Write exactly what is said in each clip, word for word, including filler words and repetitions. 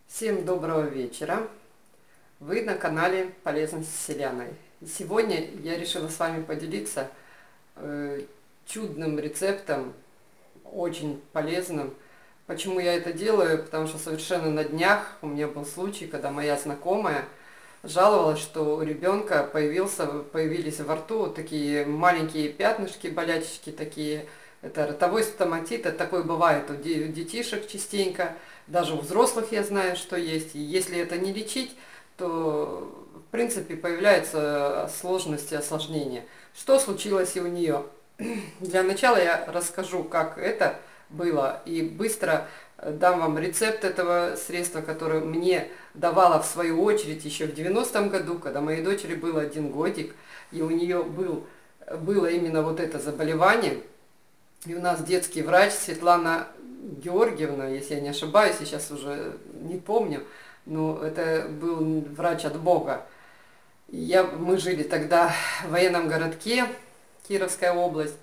Всем доброго вечера! Вы на канале Полезность с Селяной. И сегодня я решила с вами поделиться э, чудным рецептом, очень полезным. Почему я это делаю? Потому что совершенно на днях у меня был случай, когда моя знакомая жаловалась, что у ребенка появился, появились во рту вот такие маленькие пятнышки, болячечки такие. Это ротовой стоматит, это такое бывает у детишек частенько, даже у взрослых я знаю, что есть. И если это не лечить, то в принципе появляются сложности, осложнения. Что случилось и у нее? Для начала я расскажу, как это было, и быстро дам вам рецепт этого средства, которое мне давала в свою очередь еще в девяностом году, когда моей дочери был один годик, и у нее был, было именно вот это заболевание. И у нас детский врач Светлана Георгиевна, если я не ошибаюсь, я сейчас уже не помню, но это был врач от Бога. Я, мы жили тогда в военном городке, Кировская область,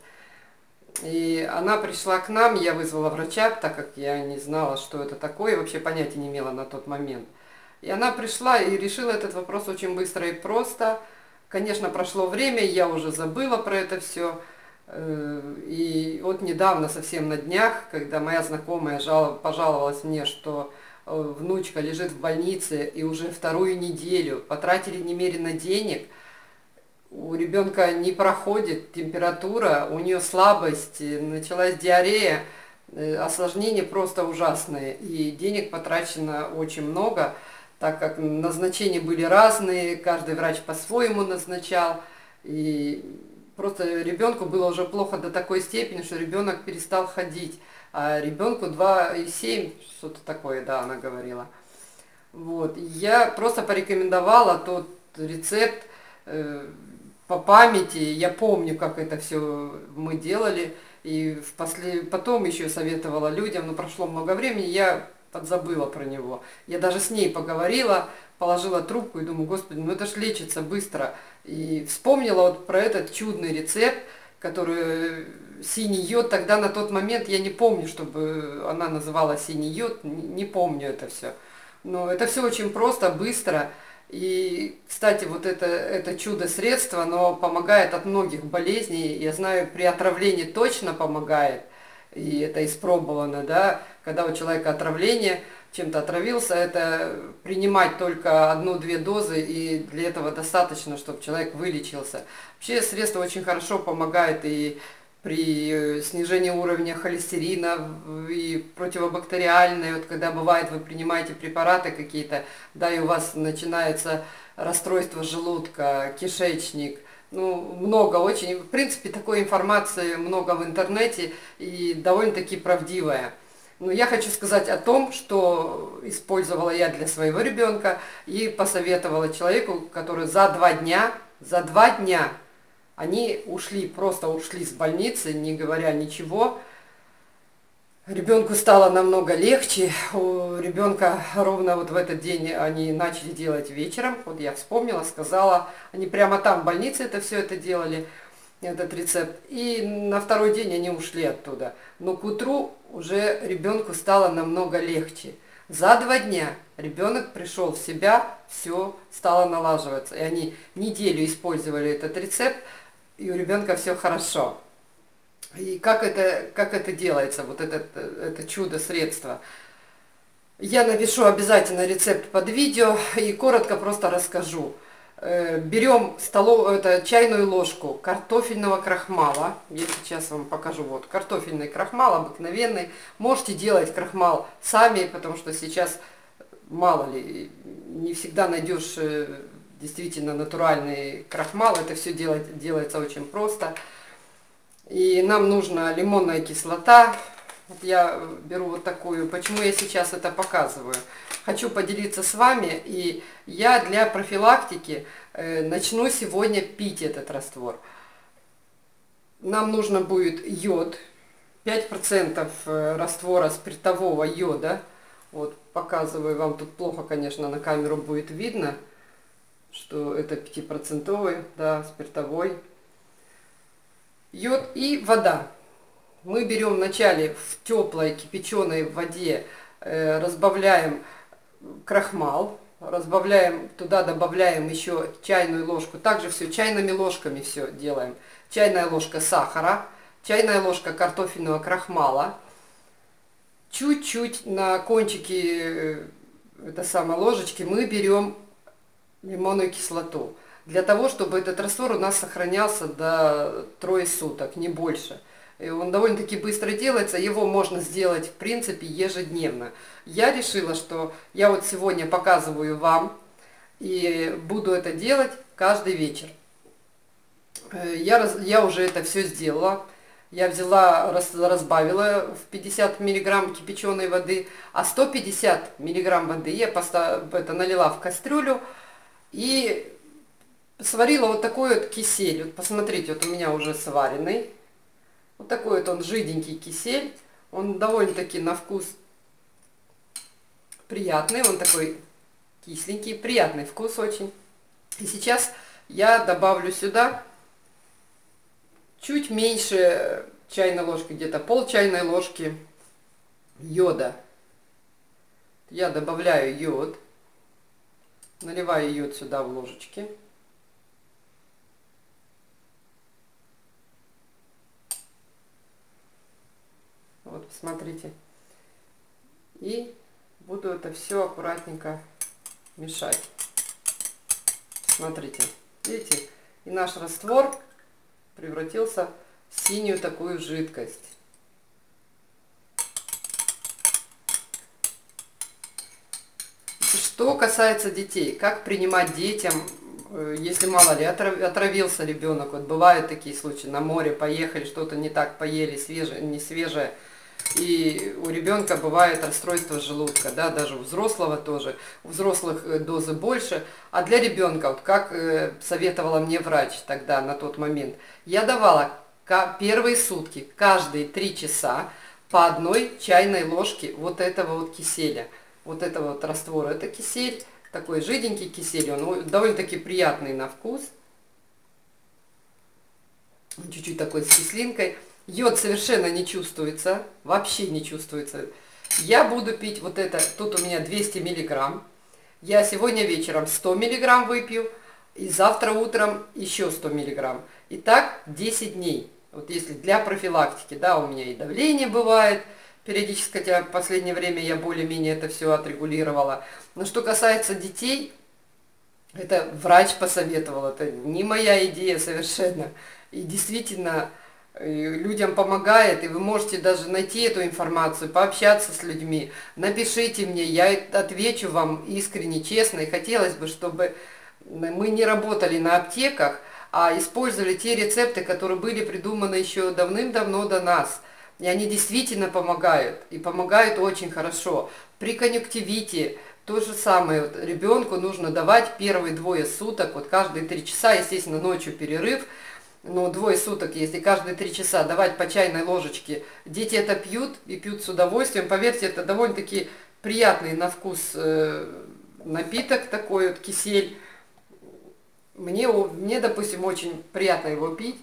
и она пришла к нам, я вызвала врача, так как я не знала, что это такое, вообще понятия не имела на тот момент. И она пришла и решила этот вопрос очень быстро и просто. Конечно, прошло время, я уже забыла про это все. И вот недавно, совсем на днях, когда моя знакомая жал, пожаловалась мне, что внучка лежит в больнице и уже вторую неделю потратили немерено денег, у ребенка не проходит температура, у нее слабость, началась диарея, осложнения просто ужасные, и денег потрачено очень много, так как назначения были разные, каждый врач по-своему назначал, и просто ребенку было уже плохо до такой степени, что ребенок перестал ходить. А ребенку два и семь, что-то такое, да, она говорила. Вот. Я просто порекомендовала тот рецепт э, по памяти. Я помню, как это все мы делали. И в после... потом еще советовала людям, но прошло много времени, я подзабыла про него. Я даже с ней поговорила, положила трубку и думаю, господи, ну это ж лечится быстро. И вспомнила вот про этот чудный рецепт, который синий йод. Тогда на тот момент я не помню, чтобы она называла синий йод, не помню это все. Но это все очень просто, быстро. И, кстати, вот это, это чудо-средство, оно помогает от многих болезней. Я знаю, при отравлении точно помогает. И это испробовано, да, когда у человека отравление, чем-то отравился, это принимать только одну-две дозы, и для этого достаточно, чтобы человек вылечился. Вообще средство очень хорошо помогает и при снижении уровня холестерина, и противобактериальное, вот когда бывает, вы принимаете препараты какие-то, да, и у вас начинается расстройство желудка, кишечник, ну, много очень, в принципе, такой информации много в интернете и довольно-таки правдивая. Но я хочу сказать о том, что использовала я для своего ребенка и посоветовала человеку, который за два дня, за два дня они ушли, просто ушли с больницы, не говоря ничего. Ребенку стало намного легче. У ребенка ровно вот в этот день они начали делать вечером. Вот я вспомнила, сказала, они прямо там в больнице это все это делали, этот рецепт. И на второй день они ушли оттуда. Но к утру уже ребенку стало намного легче. За два дня ребенок пришел в себя, все стало налаживаться. И они неделю использовали этот рецепт, и у ребенка все хорошо. И как это, как это делается, вот это, это чудо-средство? Я напишу обязательно рецепт под видео и коротко просто расскажу. Берем столов, это, чайную ложку картофельного крахмала. Я сейчас вам покажу. Вот картофельный крахмал обыкновенный. Можете делать крахмал сами, потому что сейчас, мало ли, не всегда найдешь действительно натуральный крахмал. Это все делать, делается очень просто. И нам нужна лимонная кислота. Вот я беру вот такую. Почему я сейчас это показываю? Хочу поделиться с вами. И я для профилактики э, начну сегодня пить этот раствор. Нам нужно будет йод. пять процентов раствора спиртового йода. Вот показываю вам. Тут плохо, конечно, на камеру будет видно, что это пятипроцентовый, да, спиртовой. Йод и вода. Мы берем вначале в теплой кипяченой воде, э, разбавляем крахмал, разбавляем, туда добавляем еще чайную ложку, также все чайными ложками все делаем. Чайная ложка сахара, чайная ложка картофельного крахмала, чуть-чуть на кончике это самой ложечки мы берем лимонную кислоту. Для того, чтобы этот раствор у нас сохранялся до трое суток, не больше. И он довольно-таки быстро делается, его можно сделать в принципе ежедневно. Я решила, что я вот сегодня показываю вам и буду это делать каждый вечер. Я, раз, я уже это все сделала. Я взяла, раз, разбавила в пятьдесят миллиграмм кипяченой воды, а сто пятьдесят миллиграмм воды я поставила, это, налила в кастрюлю и сварила вот такой вот кисель. Вот посмотрите, вот у меня уже сваренный. Вот такой вот он жиденький кисель. Он довольно-таки на вкус приятный. Он такой кисленький, приятный вкус очень. И сейчас я добавлю сюда чуть меньше чайной ложки, где-то пол чайной ложки йода. Я добавляю йод. Наливаю йод сюда в ложечки. Вот, посмотрите. И буду это все аккуратненько мешать. Смотрите, видите? И наш раствор превратился в синюю такую жидкость. Что касается детей, как принимать детям, если мало ли отравился ребенок, вот бывают такие случаи, на море поехали, что-то не так поели, свежее, не свежее, и у ребенка бывает расстройство желудка, да, даже у взрослого тоже, у взрослых дозы больше, а для ребенка, вот как советовала мне врач тогда, на тот момент, я давала первые сутки, каждые три часа по одной чайной ложке вот этого вот киселя, вот этого вот раствора. Это кисель, такой жиденький кисель, он довольно-таки приятный на вкус, чуть-чуть такой с кислинкой. Йод совершенно не чувствуется, вообще не чувствуется. Я буду пить вот это, тут у меня двести миллиграмм. Я сегодня вечером сто миллиграмм выпью, и завтра утром еще сто миллиграмм. И так десять дней. Вот если для профилактики, да, у меня и давление бывает периодически, хотя в последнее время я более-менее это все отрегулировала. Но что касается детей, это врач посоветовал, это не моя идея совершенно. И действительно людям помогает, и вы можете даже найти эту информацию, пообщаться с людьми. Напишите мне, я отвечу вам искренне, честно, и хотелось бы, чтобы мы не работали на аптеках, а использовали те рецепты, которые были придуманы еще давным-давно до нас. И они действительно помогают, и помогают очень хорошо. При конъюнктивите то же самое. Вот ребенку нужно давать первые двое суток, вот каждые три часа, естественно, ночью перерыв, но двое суток, если каждые три часа давать по чайной ложечке, дети это пьют и пьют с удовольствием. Поверьте, это довольно-таки приятный на вкус э, напиток, такой вот кисель. Мне, мне, допустим, очень приятно его пить.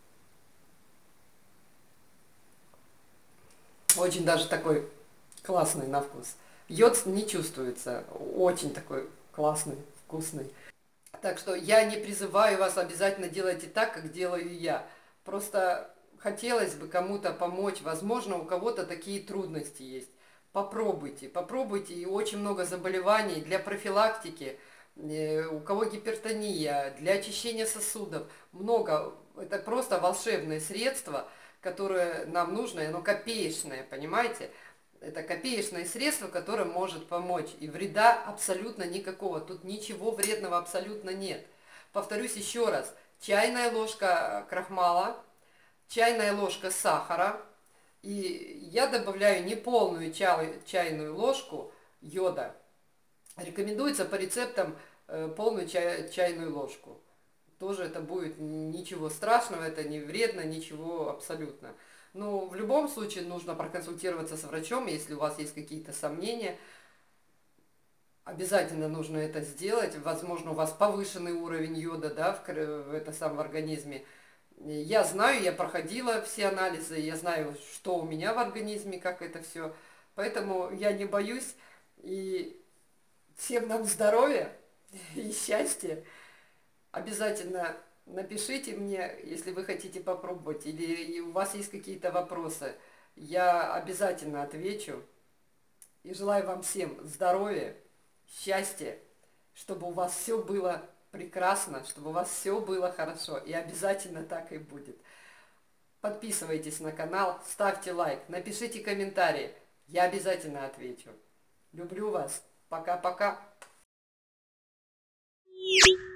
Очень даже такой классный на вкус. Йод не чувствуется, очень такой классный, вкусный. Так что я не призываю вас обязательно делайте так, как делаю я. Просто хотелось бы кому-то помочь. Возможно, у кого-то такие трудности есть. Попробуйте, попробуйте. И очень много заболеваний для профилактики. У кого гипертония, для очищения сосудов. Много. Это просто волшебное средство, которое нам нужно. И оно копеечное, понимаете? Это копеечное средство, которое может помочь. И вреда абсолютно никакого. Тут ничего вредного абсолютно нет. Повторюсь еще раз. Чайная ложка крахмала, чайная ложка сахара. И я добавляю неполную чай, чайную ложку йода. Рекомендуется по рецептам полную чай, чайную ложку. Тоже это будет ничего страшного, это не вредно, ничего абсолютно. Но в любом случае нужно проконсультироваться с врачом, если у вас есть какие-то сомнения. Обязательно нужно это сделать. Возможно, у вас повышенный уровень йода, да, в, в, это сам, в организме. Я знаю, я проходила все анализы, я знаю, что у меня в организме, как это все. Поэтому я не боюсь. И Всем нам здоровья и счастья. Обязательно напишите мне, если вы хотите попробовать, или у вас есть какие-то вопросы. Я обязательно отвечу. И желаю вам всем здоровья, счастья, чтобы у вас все было прекрасно, чтобы у вас все было хорошо. И обязательно так и будет. Подписывайтесь на канал, ставьте лайк, напишите комментарии. Я обязательно отвечу. Люблю вас. Пока-пока.